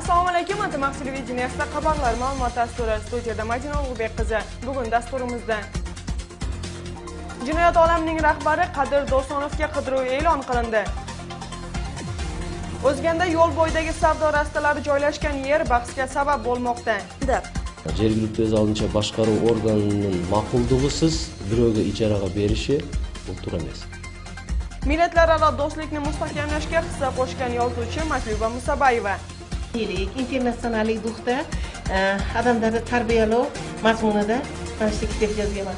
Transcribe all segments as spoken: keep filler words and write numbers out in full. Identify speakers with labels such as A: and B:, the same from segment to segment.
A: Assalomu alaykum, Atamaq televideniyasida xabarlar ma'lumot dasturi studiyada Madina Ulug'bek qizi. Bugun dasturimizda Jinoyat olamining rahbari Qadir Do'stonovga qidiruv e'lon qilindi. O'zganda yo'l bo'yidagi savdo rastalari joylashgan yer bahsga sabab bo'lmoqda.
B: Жергиликтүү өз алдынча башкаруу органынын макулдугусуз бирөөгө ижарага бериши бул туура эмес.
A: Millatlararo do'stlikni mustahkamlashga hissa qo'shgan yozuvchi Matluba Musabayeva.
C: Internasionaliy duxda odamlarni tarbiyalov mazmunida mana shu kitob yozganman.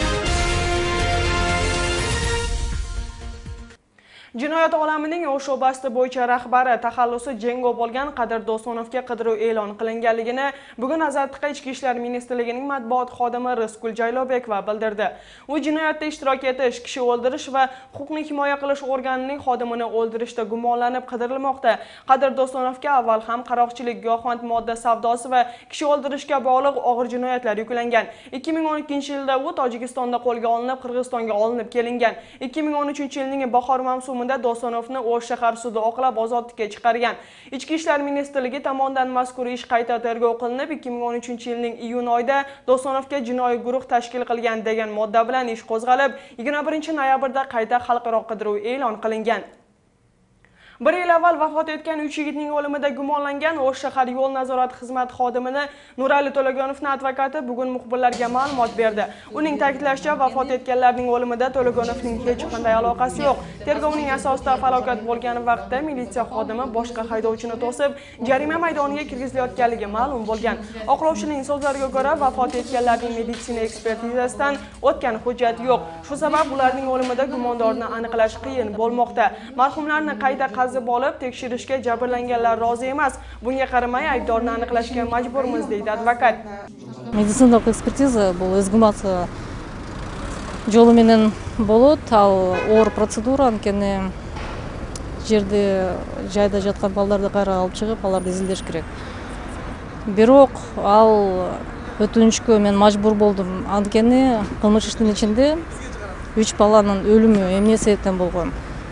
A: Jinoyat olamining o'sh shubasi bo'yicha rahbari taxallusi Jengo bo'lgan Qadir Do'stonovga qidiruv e'lon qilinganligini bugun Azadqa Ichki ishlar ministrligining matbuot xodimi Rizqul Jaylobekova bildirdi. U jinoyatda ishtirok etish, kishi o'ldirish va huquqni himoya qilish organining xodimini o'ldirishda gumonlanib qidirilmoqda. Qadir Do'stonovga avval ham qaroqchilik, giyohvand modda savdosi va kishi o'ldirishga bog'liq og'ir jinoyatlar yuklangan. ikki ming o'n ikkinchi yilda u Tojikistonda qo'lga olinib, Qirg'izistonga olinib kelingan. ikki ming o'n uchinchi yilning bahor mavsumi Do'stonovni O'sh shahar sudi oqlab ozodlikka chiqargan. Ichki ishlar ministrligi tomonidan mazkur ish qayta tergov qilinib, ikki ming o'n uchinchi yilning iyun oyida Do'stonovga jinoiy guruh tashkil qilgan degan modda bilan ish qo'zg'alib, yigirma birinchi noyabrda qayta xalqaro qidiruv e'lon qilingan. Bir yil avval vafot etgan uch yigitning o'limida gumonlangan O'sh shahar yo'l nazorati xizmati xodimini Nurali To'lagonovning advokati bugun muxbirlarga ma'lumot berdi. Uning ta'kidlashicha, vafot etganlarning o'limida To'lagonovning hech qanday aloqasi yo'q. Tergovning asosida falokat bo'lgan vaqtda militsiya xodimi boshqa haydovchini to'sib, jarima maydoniga kirgizilayotganligi ma'lum bo'lgan. Oqlovchining so'zlariga ko'ra, vafot etganlarning meditsina ekspertizasidan o'tgan hujjat yo'q. Shu sabab ularning o'limida gumondorni aniqlash qiyin bo'lmoqda. Marhumlarni qayta qazib olib, tekshirishga jabrlanganlar rozi emas. Bunga qaramay aybdorni aniqlashga majburmiz, deydi advokat.
D: Медициналық экспертиза бұл эксгумация жолу менен болот, ал оор процедура, анткени жерде жайда жаткан балдарды кайра алып чыгып, аларды изилдеш керек. Бирок ал өтүнүчкө мен мажбур болдум, анткени кылмыш иштин ичинде үч баланын өлүмү эмне себептен болгон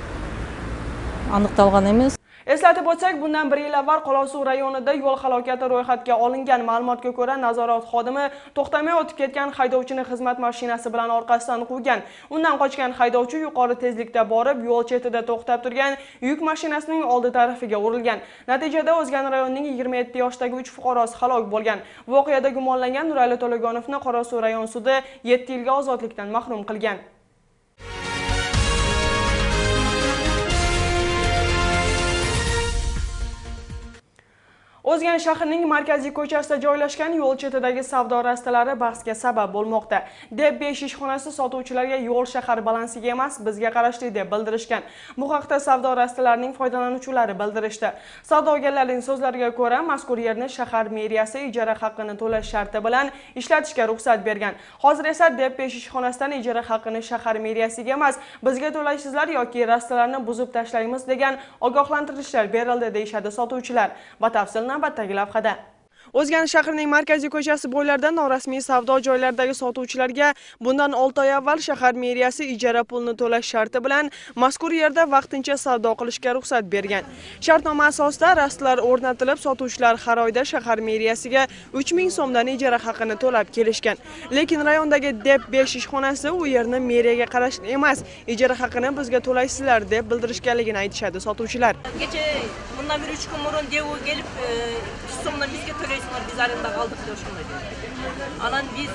D: aniqtalgan emas.
A: Eslatib o'tsak, bundan bir yil avval Qolosuv rayonida yo'l halokati ro'yxatga olingan. Ma'lumotga ko'ra, nazorat xodimi to'xtamay o'tib ketgan haydovchini xizmat mashinasi bilan orqasidan quvgan. Undan qochgan haydovchi yuqori tezlikda borib, yo'l chetida to'xtab turgan yuk mashinasining oldi tarafiga urilgan. Natijada O'zgan rayonining yigirma yetti yoshdagi uch fuqarosi halok bo'lgan. Voqeada gumonlangan Nurali To'lagonovni Qolosuv rayon sudi yetti yilga ozodlikdan mahrum qilgan. O'zgan shahrining markaziy ko'chasida joylashgan yo'l chetidagi savdo rastalari bahsga sabab bo'lmoqda. deb besh ishxonasi sotuvchilarga yo'l shahar balansiga emas, bizga qarashli deb bildirishgan. Bu haqda savdo rastalarining foydalanuvchilari bildirishdi. Savdogarlarning so'zlariga ko'ra, mazkur yerni shahar meriyasi ijara haqqini to'lash sharti bilan ishlatishga ruxsat bergan. Hozir esa deb besh ishxonasidan ijara haqqini shahar meriyasiga emas, bizga to'laysizlar yoki rastalarni buzib tashlaymiz degan ogohlantirishlar berildi, deyshadi sotuvchilar. Batafsil navbatdagi lavhada. O'zgan shahrining markaziy ko'chasi bo'ylarida norasmiy savdo joylaridagi sotuvchilarga bundan olti oy avval shahar meriyasi ijara pulini to'lash sharti bilan mazkur yerda vaqtincha savdo qilishga ruxsat bergan. Shartnoma asosida rastlar o'rnatilib, sotuvchilar har oyda shahar meriyasiga uch ming so'mdan ijara haqini to'lab kelishgan. Lekin rayondagi deb besh ishxonasi u yerni meriyaga qarashli emas, ijara haqini bizga to'laysizlar deb bildirishganligini aytishadi sotuvchilar.
E: Kecha bundan bir uch kun burun devu kelib, so'mdan bizga to'laysizlar, biz arenda qaldık deb shunday dedi. Anan biz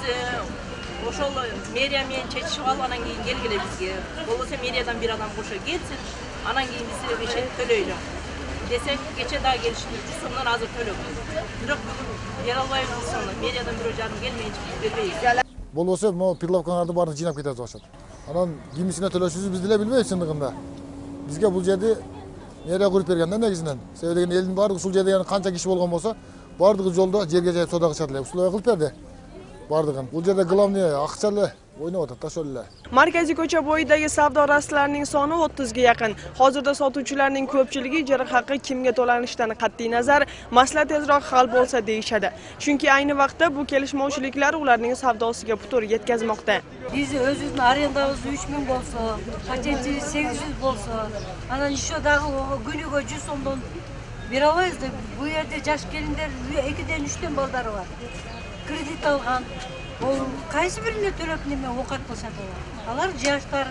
E: oşol meriya men çetişip al, anan keyin kelgile bizge. Bolsa meriyadan bir adam qo'sha kelsin, anan keyin biz beşe to'laylar. Desek kecha da gelişti, üç so'mdan hozir to'lab. Biroq yer albaymiz sonra meriyadan bir o'jarım kelmeyince berbeyiz.
F: Bolsa mo pirlavkalarda barni jinab ketadi o'xshab. Anan kimisine to'lashingizni biz dile bilmaymiz shundag'inda. Bizga bu yerda meriya qurib berganda negizinden. Sebeben elin bari usul yerda yani qancha kishi bo'lgan bo'lsa, bardığı yolda jerge jayıp soda qilishadilar. Usulga qilib berdi. Bardığın. Bu yerda glomni aqchalar o'ynab o'tadi, tashollar.
A: Markaziy ko'cha bo'yidagi savdo rastalarining soni o'ttiz ga yaqin. Hozirda sotuvchilarning ko'pchiligi ijara haqqi kimga to'lanishidan qat'iy nazar masala tezroq hal bo'lsa deyishadi. Chunki ayni vaqtda bu kelishmovchiliklar ularning savdosiga putur yetkazmoqda.
G: Biz o'zimiz arendamiz uch ming bo'lsa, patenti sekiz yuz bo'lsa, ana shu dag'i kuniga yuz so'mdan Bera olmayız da bu yerde yaş gelinler ikiden üçten balları var. Kredit algan. O qaysi birine төлөп неме оқат болса да. Алар жаштар.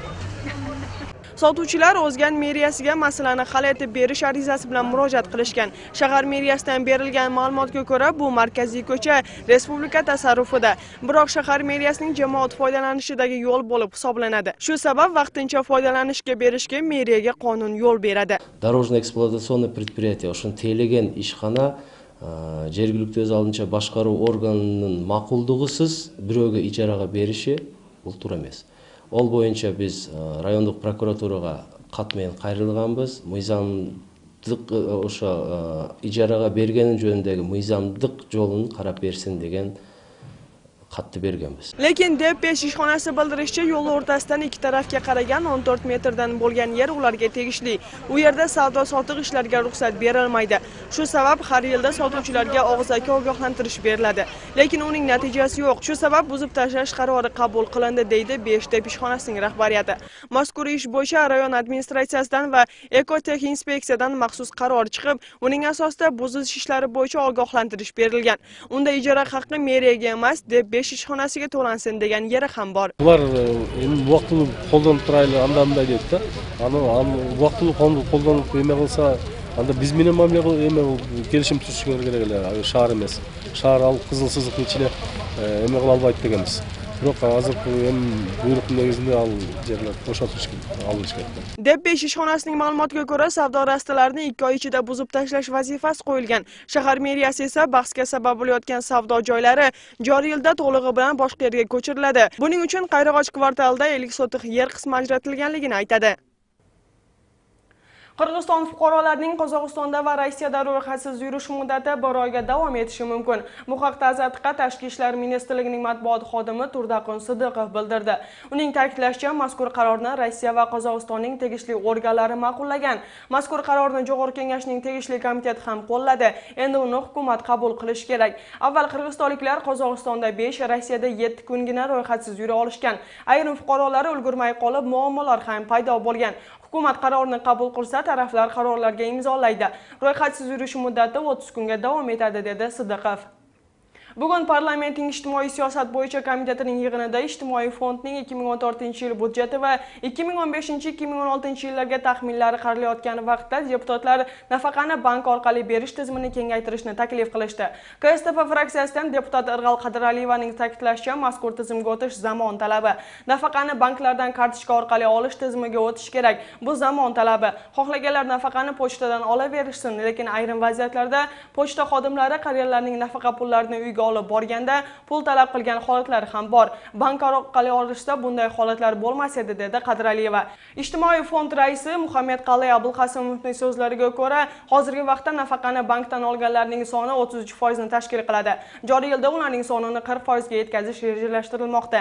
A: Sotuvchilar O'zgan meriyasiga masalani hal etib berish arizasi bilan murojaat qilishgan. Shahar meriyasidan berilgan ma'lumotga ko'ra, bu markaziy ko'cha respublika tasarrufida, biroq shahar meriyasining jamoat foydalanishidagi yo'l bo'lib hisoblanadi. Shu sabab vaqtincha foydalanishga berishga meriyaga qonun yo'l beradi.
B: Дорожно-эксплуатационный предприятие ошон тейлеген ишкана жергиликтүү өз алдынча башкаруу органынын макулдугусуз бирөөгө ижарага бериши бул туура эмес. Ол боюнча биз райондук прокуратурага кат менен кайрылганбыз. Мыйзамдык ошо ижарага бергени жөнүндөгү мыйзамдык жолун карап берсин деген qatni berganmiz.
A: Lekin deb besh ishxonasi bildirishicha, yo'l o'rtasidan ikki tarafga qaragan o'n to'rt metrdan bo'lgan yer ularga tegishli. U yerda savdo-sotiq ishlariga ruxsat berilmaydi. Shu sabab har yilda sotuvchilarga og'zaki ogohlantirish beriladi. Lekin uning natijasi yo'q. Shu sabab buzib tashlash qarori qabul qilindi, deydi besh deb ishxonasining rahbariyati. Mazkur ish bo'yicha rayon administratsiyasidan va Ekotech inspeksiyadan maxsus qaror chiqib, uning asosida buzish ishlari bo'yicha ogohlantirish berilgan. Unda ijara haqqi meriyaga emas, deb besh ishxonasiga to'lansin degan yeri ham bor.
H: Ular endi vaqtida qo'ldanib turayli, anda-bunday deydi da. Ani vaqtida qo'ldanib nima qilsa, anda biz bilan ham kelishim tuzishga kerak, shahar emas. Shahar al qizil siziqning ichida nima qila olmaydi deganmiz. Biroq hozir ham buyruq negizida al yerlar bo'shatilish olinish kerak.
A: deb besh ishxonasining ma'lumotiga ko'ra, savdo rastalarini ikki oy ichida buzib tashlash vazifasi qo'yilgan. Shahar meriyasi esa bahsga sabab bo'layotgan savdo joylari joriy yilda to'lig'i bilan boshqa yerga ko'chiriladi. Buning uchun Qayrag'och kvartalida ellik sotix yer qismi ajratilganligini aytadi. Qirg'iziston fuqarolarining Qozog'istonda va Rossiyada ro'yxatsiz yurish muddati bir oyga davom etishi mumkin. Bu haqda Azadqa Tashqi ishlar ministrligining matbuot xodimi Turdaqon Sidiqov bildirdi. Uning ta'kidlashicha, mazkur qarorni Rossiya va Qozog'istonning tegishli organlari ma'qullagan. Mazkur qarorni Jo'g'org'i Kengashning tegishli komiteti ham qo'lladi. Endi uni hukumat qabul qilishi kerak. Avval qirg'izistonliklar Qozog'istonda besh, Rossiyada yetti kungina ro'yxatsiz yura olishgan. Ayrim fuqarolar ulgurmay qolib, muammolar ham paydo bo'lgan. Hukumat qarorni qabul qilsa, taraflar qarorlarga imzolaydi. Ro'yxatsiz yurish muddati o'ttiz kunga davom etadi, dedi Sidiqov. Bugun parlamentning ijtimoiy siyosat bo'yicha komitetining yig'inida ijtimoiy fondning ikki ming o'n to'rtinchi yil budjeti va ikki ming o'n beshinchi ikki ming o'n oltinchi yillarga taxminlari qarilayotgan vaqtda deputatlar nafaqani bank orqali berish tizimini kengaytirishni taklif qilishdi. K S T P fraksiyasidan deputat Irg'al Qadiraliyevaning ta'kidlashicha, mazkur tizimga o'tish zamon talabi. Nafaqani banklardan kartochka orqali olish tizimiga o'tish kerak. Bu zamon talabi. Xohlaganlar nafaqani pochtadan olaverishsin, lekin ayrim vaziyatlarda pochta xodimlari qariyalarning nafaqa pullarini uyga olib borganda pul talab qilgan holatlar ham bor. Bank orqali olishsa bunday holatlar bo'lmas edi, dedi Qadiraliyeva. Ijtimoiy fond raisi Muhammad Qalay Abulqasimovning so'zlariga ko'ra, hozirgi vaqtda nafaqani bankdan olganlarning soni o'ttiz uch foiz ni tashkil qiladi. Joriy yilda ularning sonini qirq foiz ga yetkazish rejalashtirilmoqda.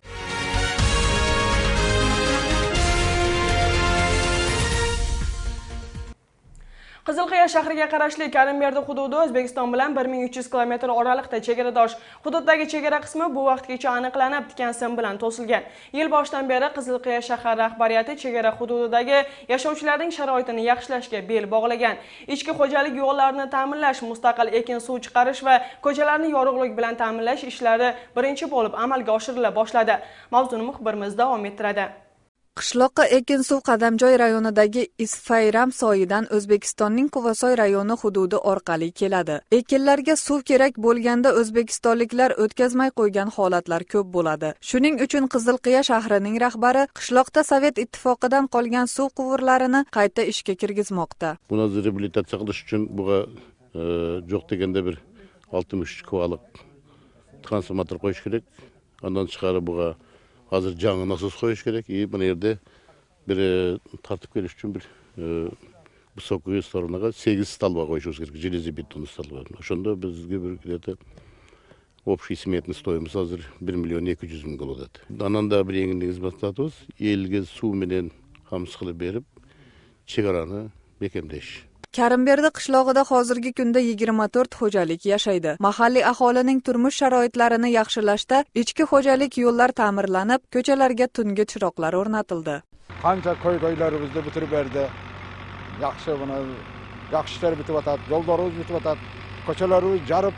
A: Qizilqiya shahriga qarashli Karimberdi hududi O'zbekiston bilan bir ming uch yuz kilometr oraliqda chegaradosh. Hududdagi chegara qismi bu vaqtgacha aniqlanib, tikan sim bilan to'silgan. Yil boshidan beri Qizilqiya shahar rahbariyati chegara hududidagi yashovchilarning sharoitini yaxshilashga bel bog'lagan. Ichki xo'jalik yo'llarini ta'minlash, mustaqil ekin suv chiqarish va ko'chalarni yorug'lik bilan ta'minlash ishlari birinchi bo'lib amalga oshirila boshladi. Mavzuni muxbirimiz davom ettiradi.
I: Qishloqqa ekin suv Qadamjoy rayonidagi Isfayram soyidan O'zbekistonning Quvasoy rayoni hududi orqali keladi. Ekinlarga suv kerak bo'lganda o'zbekistonliklar o'tkazmay qo'ygan holatlar ko'p bo'ladi. Shuning uchun Qizilqiya shahrining rahbari qishloqda Sovet ittifoqidan qolgan suv quvurlarini qayta ishga kirgizmoqda.
J: Buni reabilitatsiya qilish uchun buga yo'q deganda bir oltmish uch kvalik transformator qo'yish kerak. Ondan chiqarib buga hozir жаңы насос qo'yish kerak. И bu yerda bir tartib kelish uchun bir высокий сторонаga sekiz stolba qo'yishimiz kerak, железобетон stolba. O'shanda bizga bir где-то общий сметный стоимость hozir bir million ikki yuz ming bo'ladi. Ananda bir yangi xizmat qilyapmiz. Elga suv bilan xamis qilib berib, chegarani bekemlash.
I: Karimberdi qishlog'ida hozirgi kunda yigirma to'rt xo'jalik yashaydi. Mahalliy aholining turmush sharoitlarini yaxshilashda ichki xo'jalik yo'llar ta'mirlanib, ko'chalarga tungi chiroqlar o'rnatildi.
K: Qancha ko'y-ko'ylarimizda bitirib berdi. Yaxshi buni yaxshi ishlar bitib atadi, yo'llarimiz bitib atadi, ko'chalarimiz jarib,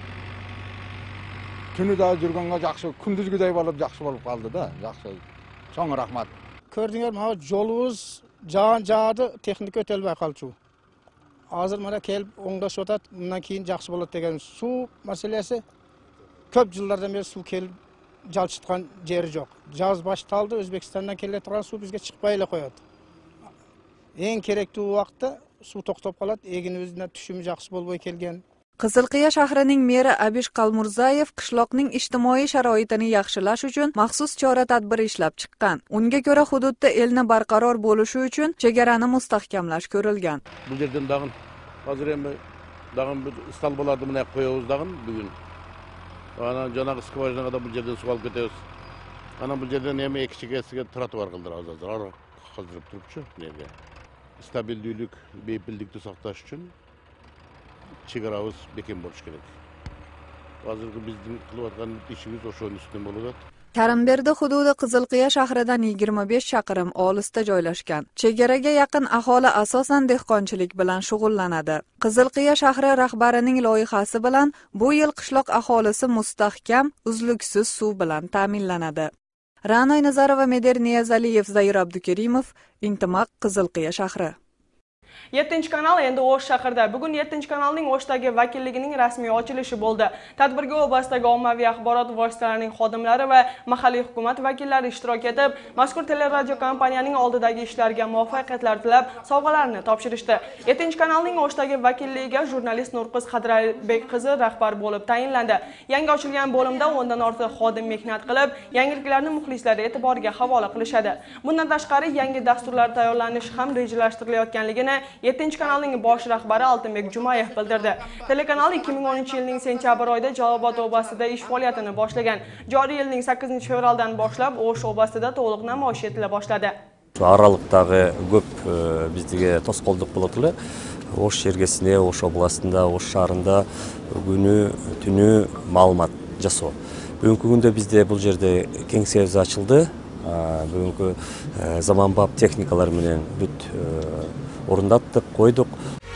K: tunida yurganga yaxshi, kunduzgiday bo'lib yaxshi bo'lib qoldi-da, yaxshi. Cho'ng rahmat.
L: Ko'rdingizmi, ha yo'limiz jan jadi texnika o'tolmay qoldi. Hozir mana kelib o'ngdash o'tadi, undan keyin yaxshi bo'ladi degan suv masalasi ko'p yillardan beri suv kelib jalchitgan yeri yo'q. Jaz boshtaldi, O'zbekistondan kelayotgan suv bizga chiqmayla qo'yadi. Eng kerakli vaqtda suv to'xtab qoladi, eginimizdan tushimiz yaxshi bo'lmay kelgan.
I: Qizilqiya shahrining meri Abish Qalmurzayev qishloqning ijtimoiy sharoitini yaxshilash uchun maxsus chora-tadbir ishlab chiqqan. Unga ko'ra hududda elni barqaror bo'lishi uchun chegarani mustahkamlash ko'rilgan.
J: Bu yerdan dag'in hozir ham dag'in bir istal bo'ladi, buni qo'yamiz dag'in bugun. Ana janoq skvajinaga da bu yerdan suv olib ketamiz. Ana bu yerdan ham ikki chegasiga trotuar qildiramiz hozir. Ara qildirib turibchi yerga. Stabillik, bepillikni saqlash uchun chegaramiz bekin bo'lishi kerak. Hozirgi bizning qilayotgan ishimiz o'shaning ustidan bo'ladi.
I: Karimberdi hududi Qizilqiya shahridan yigirma besh chaqirim olisda joylashgan. Chegaraga yaqin aholi asosan dehqonchilik bilan shug'ullanadi. Qizilqiya shahri rahbarining loyihasi bilan bu yil qishloq aholisi mustahkam, uzluksiz suv bilan ta'minlanadi. Ra'noy Nazarova, Meder Niyazaliyev, Zair Abdukerimov, Intimaq, Qizilqiya shahri.
A: yettinchi kanal endi O'sh shahrida. Bugun yettinchi kanalning O'shdagi vakilligining rasmiy ochilishi bo'ldi. Tadbirga O'zbekistondagi ommaviy axborot vositalarining xodimlari va mahalliy hukumat vakillari ishtirok etib, mazkur teleradio kompaniyaning oldidagi ishlariga muvaffaqiyatlar tilab, sovg'alarni topshirishdi. yettinchi kanalning O'shdagi vakilligiga jurnalist Nurqiz Qadrabek qizi rahbar bo'lib tayinlandi. Yangi ochilgan bo'limda o'ndan ortiq xodim mehnat qilib, yangiliklarni muxlislar e'tiboriga havola qilishadi. Bundan tashqari yangi dasturlar tayyorlanishi ham rejalashtirilayotganligini yettinchi kanalning bosh rahbari Altinbek Jumayev bildirdi. Telekanal ikki ming o'ninchi yilning sentyabr oyida Jalolobod oblastida ish faoliyatini boshlagan. Joriy yilning sakkizinchi fevraldan boshlab O'sh oblastida to'liq namoyish etila boshladi.
M: Aralıqdagi ko'p bizga to'sqo'ldiq bo'latili. O'sh yergesine, O'sh oblastida, O'sh shahrida günü, tünü ma'lumot jasoo. Bugungi kunda bizde bu yerda keng sevzi ochildi. Bugungi zamonbop texnikalar bilan büt o'rnatdik, qo'ydik.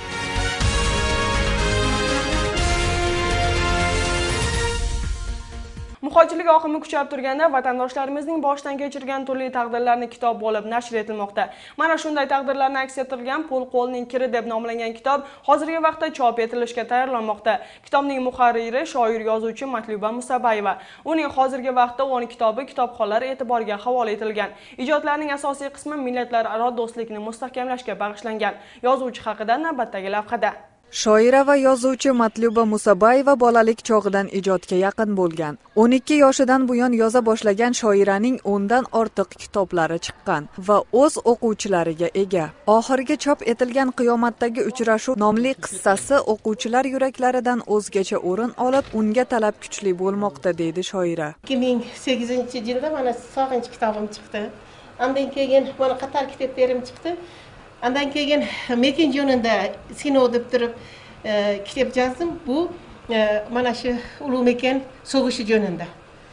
A: Muhojirlik oqimi kuchayib turganda vatandoshlarimizning boshdan kechirgan turli taqdirlarni kitob bo'lib nashr etilmoqda. Mana shunday taqdirlarni aks ettirgan Pul qo'lning kiri deb nomlangan kitob hozirgi vaqtda chop etilishga tayyorlanmoqda. Kitobning muharriri shoir yozuvchi Matluba Musabayeva. Uning hozirgi vaqtda o'n kitobi kitobxonlar e'tiboriga havola etilgan. Ijodlarning asosiy qismi millatlararo do'stlikni mustahkamlashga bag'ishlangan. Yozuvchi haqida navbatdagi lavhada.
I: Shoira va yozuvchi Matluba Musabayeva bolalik chog'idan ijodga yaqin bo'lgan. o'n ikki yoshidan buyon yoza boshlagan shoiraning o'ndan ortiq kitoblari chiqqan va o'z o'quvchilariga ega. Oxirgi chop etilgan Qiyomatdagi uchrashuv nomli qissasi o'quvchilar yuraklaridan o'zgacha o'rin olib, unga talab kuchli bo'lmoqda, deydi shoira.
C: ikki ming sakkizinchi yilda mana Sog'inch kitobim chiqdi. Undan keyin mana qator kitoblarim chiqdi. Ondan keyin Mekin jonida Sino deb turib kitob yozdim. Bu mana shu Ulug' Mekin so'g'ishi jonida.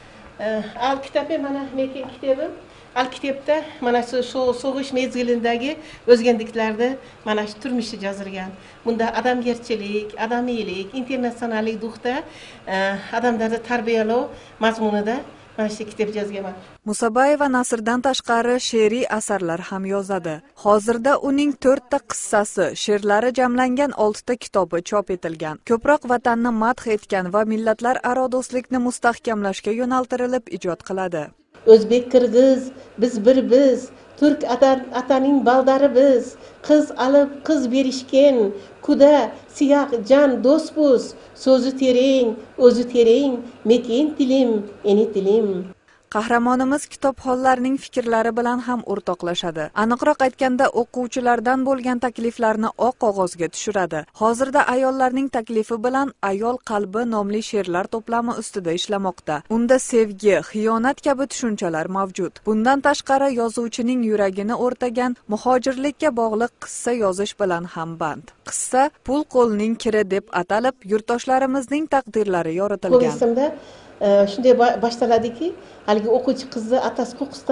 C: Al kitobi mana Mekin kitobim. Al kitobda mana shu so'g'ish mezgilidagi o'zganliklarni mana shu turmushni yozilgan. Bunda odamgarchilik, odamiylik, internatsionallik duxda odamlarni tarbiyalash mazmunida mana shu kitob yozganman.
I: Musabayeva nasrdan tashqari she'riy asarlar ham yozadi. Hozirda uning to'rtta qissasi, she'rlari jamlangan oltita kitobi chop etilgan. Ko'proq vatanni madh etgan va millatlararo do'stlikni mustahkamlashga yo'naltirilib ijod qiladi.
C: O'zbek, qirg'iz, biz bir biz, turk ataning baldari biz, qiz alib qiz berishken, kuda siyoq jan do'stbuz, so'zi tereng, o'zi tereng, mekin tilim, eni tilim.
I: Qahramonimiz kitobxonlarning fikrlari bilan ham o'rtoqlashadi. Aniqroq aytganda, o'quvchilardan bo'lgan takliflarni oq qog'ozga tushiradi. Hozirda ayollarning taklifi bilan Ayol qalbi nomli she'rlar to'plami ustida ishlamoqda. Unda sevgi, xiyonat kabi tushunchalar mavjud. Bundan tashqari yozuvchining yuragini o'rtagan muhojirlikka bog'liq qissa yozish bilan ham band. Qissa Pul qo'lning kiri deb atalib, yurtdoshlarimizning taqdirlari yoritilgan.
C: Shunday boshlanadiki, haligi o'quvchi qizni atasi qo'qqisdan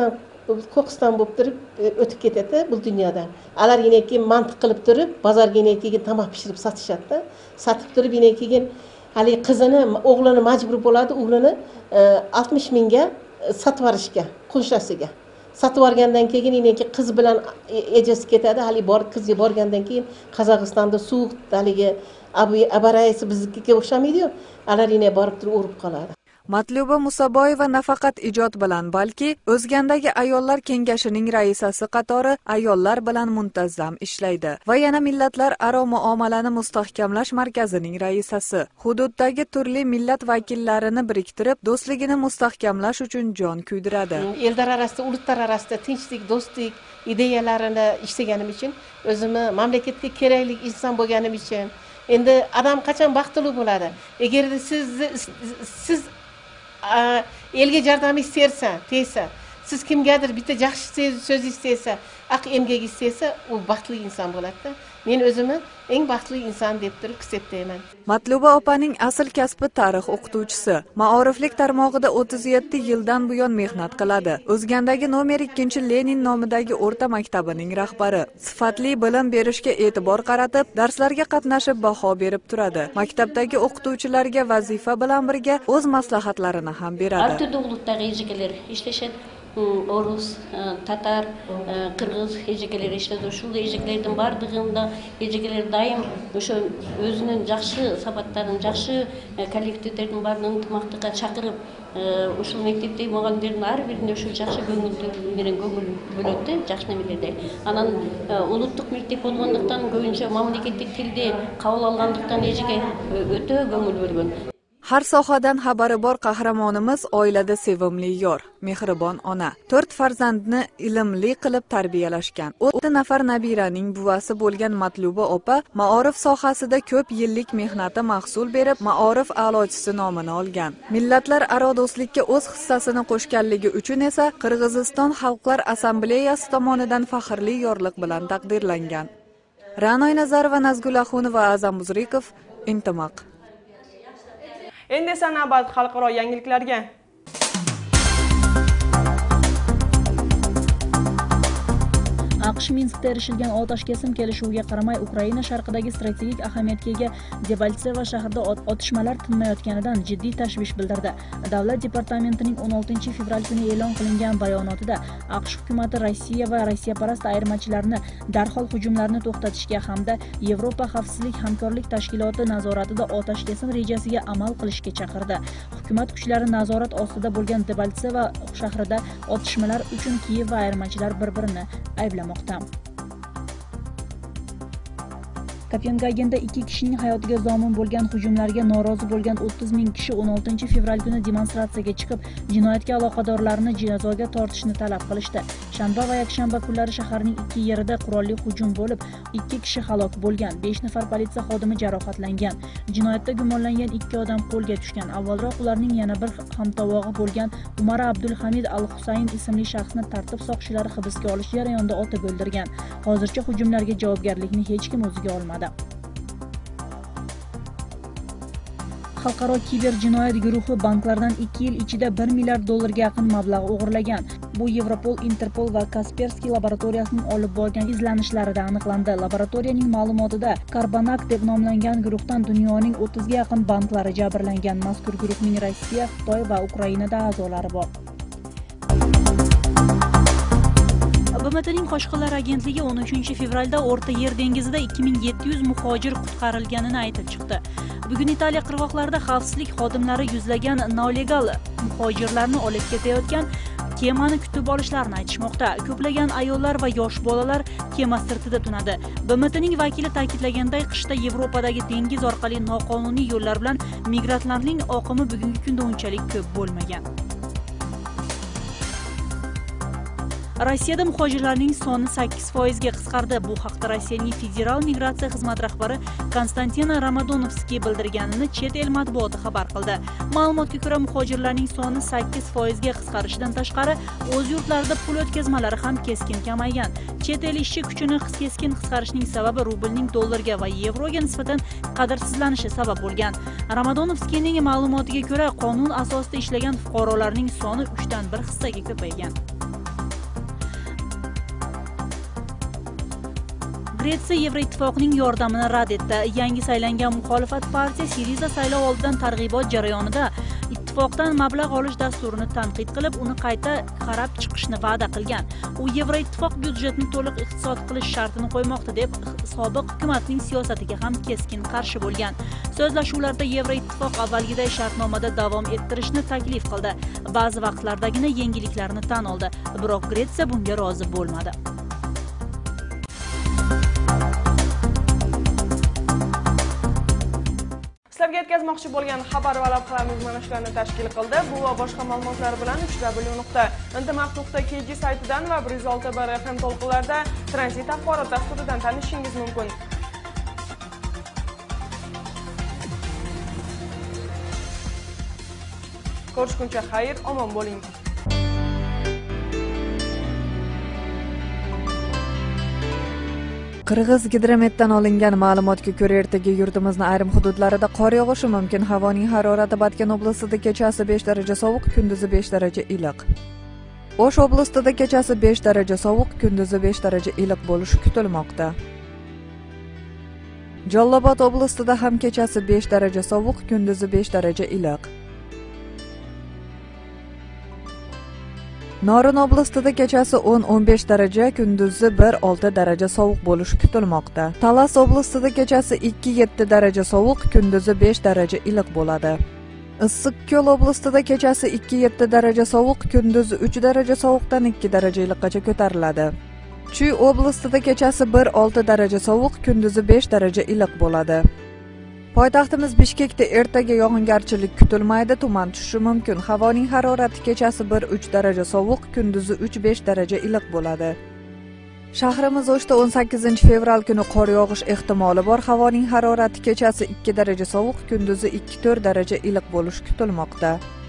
C: bu ko'qiston bo'lib turib o'tib ketadi bu dunyodan. Alar yana keyin mantiq qilib turib, bozorga yana keyin tamoq pishirib sotishadi. Sotib turib yana keyin hali qizini, o'g'lini majbur bo'ladi, o'g'lini oltmish mingga sotib yuborishga, qo'shasiga. Sotib yuborgandan keyin yana keyin qiz bilan ejasi ketadi. Hali bor qizga borgandan keyin Qozog'istonda suv haligi abaraysi biznikiga o'xshamaydi-yu. Alar yana borib turib urib qoladi.
I: Matluba Musaboyeva nafaqat ijod bilan, balki O'zgandagi ayollar kengashining raisasi qatori ayollar bilan muntazam ishlaydi va yana millatlar aro muomalani mustahkamlash markazining raisasi. Hududdagi turli millat vakillarini biriktirib, do'stligini mustahkamlash uchun jon kuydiradi.
C: Ellar orasida, ulutlar orasida tinchlik, do'stlik ideyalarini ishlaganim uchun, o'zimni mamlakatga kerakli inson bo'lganim uchun, endi odam qachon baxtli bo'ladi? Agar siz siz elga yordam istersa, tesa, siz kimgadir bitta yaxshi so'z istesa, aq emgak istesa, u baxtli inson bo'ladi-da. Men o'zimni eng baxtli inson deb turib hisoblayman.
I: Matluba opaning asl kasbi tarix o'qituvchisi. Maoriflik tarmog'ida o'ttiz yetti yildan buyon mehnat qiladi. O'zgandagi nomer ikkinchi Lenin nomidagi o'rta maktabining rahbari. Sifatli bilim berishga e'tibor qaratib, darslarga qatnashib baho berib turadi. Maktabdagi o'qituvchilarga vazifa bilan birga o'z maslahatlarini ham beradi.
N: Har turli ulutdagi ejiklar ishlashadi. Orus, Tatar, Qirg'iz ejekalari ishladi. Shunday ejeklardan bardığında ejekeler daim o'sha o'zining yaxshi sabatlarini, yaxshi kollektivlarning barini intimoqqa chaqirib, o'sha maktabda muallimlarning har birini o'sha yaxshi ko'ngil bilan ko'ngil bo'ladi, yaxshi nimalarda. Anan uluttuq maktab bo'lganlikdan ko'pincha mamlakatlik tilde qabul olganlikdan ejeke o'ta ko'ngil bo'lgan.
I: Har sohadan xabari bor qahramonimiz oilada sevimli yor, mehribon ona. to'rt farzandni ilmli qilib tarbiyalashgan. o'ttiz nafar nabiraning buvasi bo'lgan Matluba opa maorif sohasida ko'p yillik mehnati mahsul berib, maorif a'lochisi nomini olgan. Millatlar aro do'stlikka o'z hissasini qo'shganligi uchun esa Qirg'iziston Xalqlar Assambleyasi tomonidan faxrli yorliq bilan taqdirlangan. Ra'noy Nazarova, Nazgul Axunova, Azam Muzrikov, Intimaq.
A: Endi esa navbat xalqaro yangiliklarga.
O: AQSh Minskda erishilgan otashkesim kelishuviga qaramay Ukraina sharqidagi strategik ahamiyatga ega Debaltseva shahrida otishmalar tinmayotganidan jiddiy tashvish bildirdi. Davlat departamentining o'n oltinchi fevral kuni e'lon qilingan bayonotida AQSh hukumatı Rossiya va Rossiyaparast ayirmachilarni darhol hujumlarni to'xtatishga hamda Yevropa xavfsizlik hamkorlik tashkiloti nazoratida otashkesim rejasiga amal qilishga chaqirdi. Hukumat kuchlari nazorat ostida bo'lgan Debaltseva shahrida otishmalar uchun Kiyev va ayirmachilar bir-birini ayblamoqda. Kopenhagenda ikki kishining hayotiga zomin bo'lgan hujumlarga norozi bo'lgan o'ttiz ming kishi o'n oltinchi fevral kuni demonstratsiyaga chiqib, jinoyatga aloqadorlarni jazoga tortishni talab qilishdi. Shanba va yakshanba kunlari shaharning ikki yerida qurolli hujum bo'lib, ikki kishi halok bo'lgan, besh nafar politsiya xodimi jarohatlangan. Jinoyatda gumonlangan ikki odam qo'lga tushgan. Avvalroq ularning yana bir hamtovog'i bo'lgan Umar Abdulhamid Al-Husayn ismli shaxsni tartib soqchilari hibsga olish jarayonida otib o'ldirgan. Hozircha hujumlarga javobgarlikni hech kim o'ziga olmadi. Xalqaro kiber jinoyat guruhi banklardan ikki yil ichida bir milliard dollarga yaqin mablag' o'g'irlagan. Bu Yevropol, Interpol va Kaspersky laboratoriyasining olib borgan izlanishlarida aniqlandi. Laboratoriyaning ma'lumotida Karbanak deb nomlangan guruhdan dunyoning o'ttizga yaqin banklari jabrlangan. Mazkur guruhning Rossiya, Xitoy va Ukrainada a'zolari bor. B M T'ning Qo'shqinlar agentligi o'n uchinchi fevralda O'rta Yer dengizida ikki ming yetti yuz muhojir qutqarilganini aytib chiqdi. Bugun Italiya qirg'oqlarida xavfsizlik xodimlari yuzlagan nolegal muhojirlarni olib ketayotgan kemani kutib olishlarini aytishmoqda. Ko'plagan ayollar va yosh bolalar kema sirtida tunadi. B M T'ning vakili ta'kidlaganday, qishda Yevropadagi dengiz orqali noqonuniy yo'llar bilan migrantlarning oqimi bugungi kunda unchalik ko'p bo'lmagan. Rossiyada muhojirlarning soni sakkiz foizga qisqardi. Bu haqda Rossiyaning Federal migratsiya xizmati rahbari Konstantin Ramadonovskiy bildirganini chet el matbuoti xabar qildi. Ma'lumotga ko'ra, muhojirlarning soni sakkiz foizga qisqarishidan tashqari, o'z yurtlarida pul o'tkazmalari ham keskin kamaygan. Chet el ishchi kuchini keskin qisqarishining sababi rublning dollarga va yevroga nisbatan qadrsizlanishi sabab bo'lgan. Ramadonovskiyning ma'lumotiga ko'ra, qonun asosida ishlagan fuqarolarning soni uchdan bir hissaga ko'paygan. Gretsiya Yevroittifoqning yordamini rad etdi. Yangi saylangan muxolifat partiya Siriza saylov oldidan targ'ibot jarayonida ittifoqdan mablag' olish dasturini tanqid qilib, uni qayta qarab chiqishni va'da qilgan. U Yevroittifoq byudjetni to'liq iqtisod qilish shartini qo'ymoqda deb sobiq hukumatning siyosatiga ham keskin qarshi bo'lgan. So'zlashuvlarda Yevroittifoq avvalgiday shartnomada davom ettirishni taklif qildi. Ba'zi vaqtlardagina yengilliklarni tan oldi, biroq Gretsiya bunga rozi bo'lmadi.
A: Sizlarga yetkazmoqchi bo'lgan xabar va lavhalarimiz mana shularni tashkil qildi. Bu va boshqa ma'lumotlar bilan uch w nuqta intimaq nuqta k g saytidan va bir yuz olti bir f m to'lqinlarida tranzit axborot dasturidan tanishishingiz mumkin. Ko'rishguncha xayr, omon bo'ling.
I: Qirg'iz gidrometdan olingan ma'lumotga ko'ra, ertaga yurtimizning ayrim hududlarida qor yog'ishi mumkin. Havoning harorati Batken oblastida kechasi besh daraja sovuq, kunduzi besh daraja iliq. O'sh oblastida kechasi besh daraja sovuq, kunduzi besh daraja iliq bo'lishi kutilmoqda. Jallobod oblastida ham kechasi besh daraja sovuq, kunduzi besh daraja iliq. Norin oblastida kechasi o'n o'n besh daraja, kunduzi bir olti daraja sovuq bo'lishi kutilmoqda. Talas oblastida kechasi ikki yetti daraja sovuq, kunduzi besh daraja iliq bo'ladi. Issiqko'l oblastida kechasi ikki yetti daraja sovuq, kunduzi uch daraja sovuqdan ikki daraja iliqqacha ko'tariladi. Chuy oblastida kechasi bir olti daraja sovuq, kunduzi besh daraja iliq bo'ladi. Poytaxtimiz Bishkekda ertaga yog'ingarchilik kutilmaydi, tuman tushishi mumkin. Havoning harorati kechasi bir uch daraja sovuq, kunduzi uch besh daraja iliq bo'ladi. Shahrimiz O'shda o'n sakkizinchi fevral kuni qor yog'ish ehtimoli bor. Havoning harorati kechasi ikki daraja sovuq, kunduzi ikki to'rt daraja iliq bo'lishi kutilmoqda.